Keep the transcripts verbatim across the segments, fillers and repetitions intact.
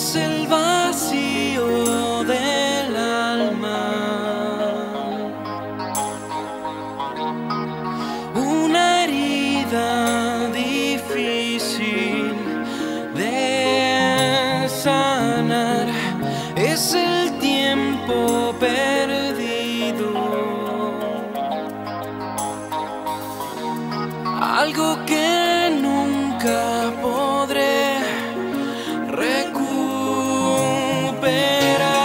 es el vacío del alma, una herida difícil de sanar, es el tiempo perdido, algo que nunca podré recuperar.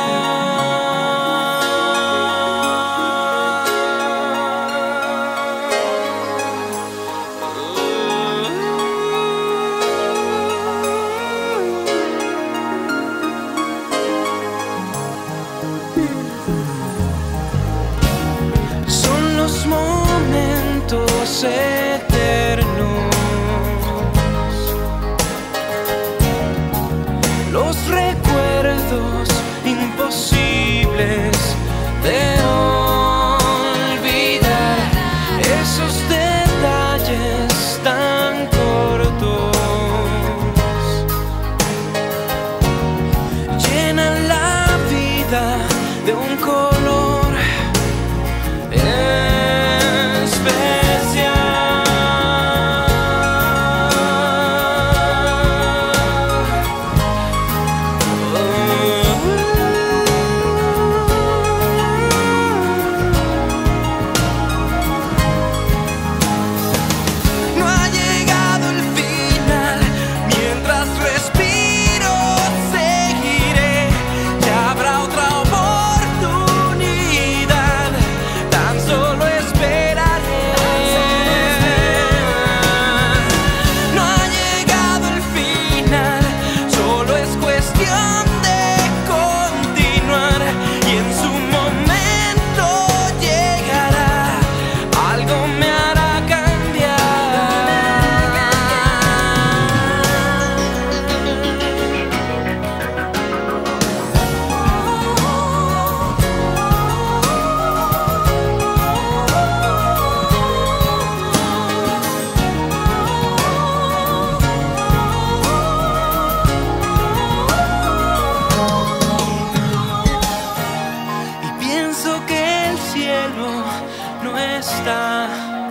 Son los momentos eternos, los recuerdos imposibles de olvidar, esos detalles tan cortos llenan la vida de un color especial. No ha llegado el final, mientras respiro seguiré, ya habrá otra oportunidad, tan solo esperaré. No ha llegado el final, solo es cuestión de continuar, y en su momento llegará, algo me hará cambiar. Y pienso que el cielo no está